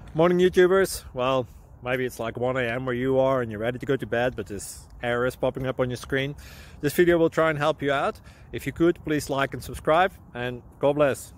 Morning YouTubers. Well, maybe it's like 1 a.m. where you are and you're ready to go to bed, but this error is popping up on your screen. This video will try and help you out. If you could, please like and subscribe, and God bless.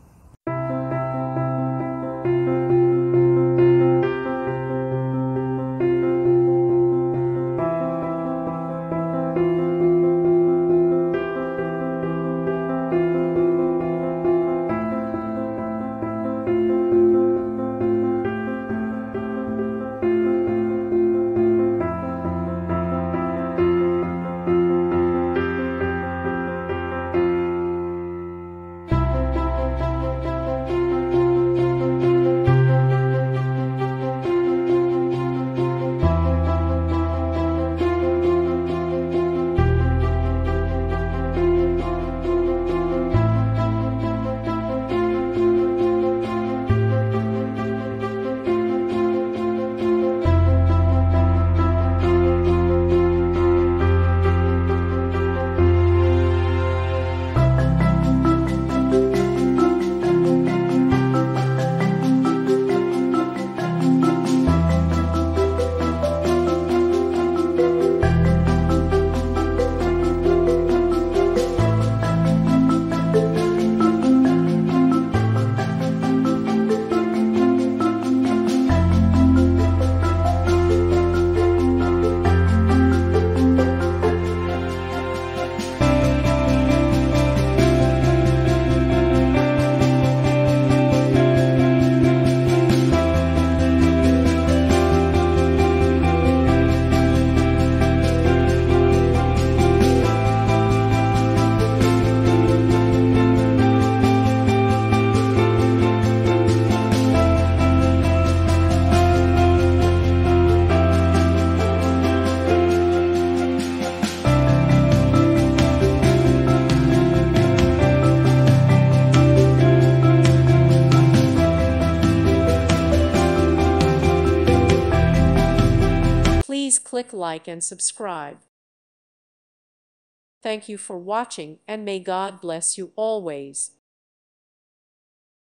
Please click like and subscribe. Thank you for watching, and may God bless you always.